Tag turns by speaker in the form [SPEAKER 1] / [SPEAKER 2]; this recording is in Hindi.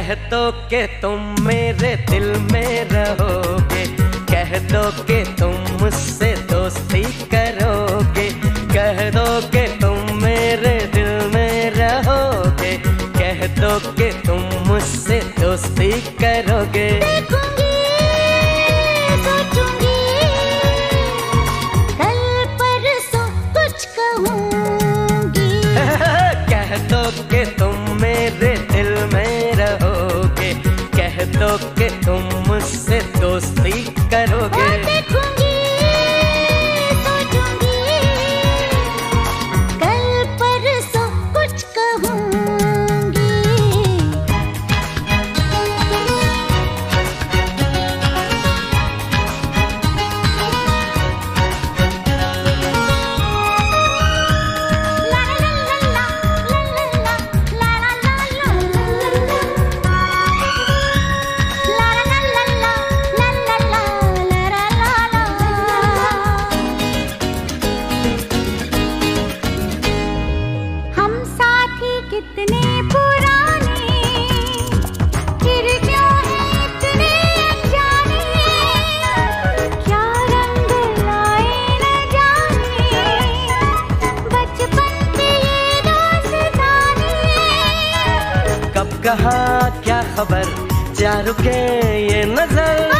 [SPEAKER 1] कह दो कि तुम मेरे दिल में रहोगे, कह दो कि तुम मुझसे दोस्ती करोगे, कह दो कि तुम मेरे दिल में रहोगे, कह दो कि तुम मुझसे दोस्ती करोगे।
[SPEAKER 2] देखूंगी, सोचूंगी, कल परसों कुछ कहूंगी।
[SPEAKER 1] कह दो कि तुम मेरे दिल में रहोगे, कह दो कि तुम मुझसे दोस्ती करोगे।
[SPEAKER 2] देखूंगी, सोचूंगी, कल परसों कुछ कहूंगी। कितने पुराने, फिर क्यों है इतने अनजाने, क्या रंग लाए न जाने, बचपन के ये दोस्ताने।
[SPEAKER 1] कब कहा क्या खबर, जा रुके ये नजर